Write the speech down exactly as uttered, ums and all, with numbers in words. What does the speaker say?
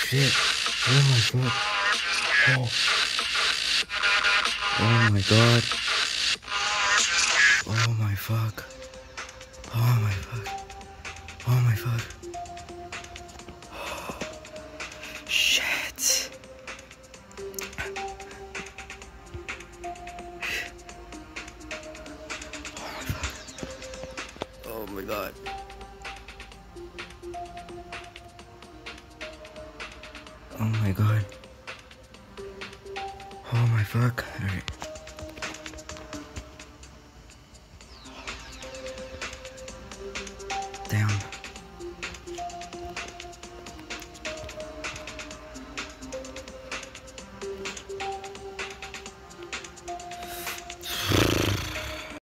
shit. Oh my fuck. Oh. Oh my god. Oh my fuck. Oh my fuck. Oh my fuck. Oh. Shit. Oh my fuck. Oh my god. Oh my god. Oh my fuck. Alright.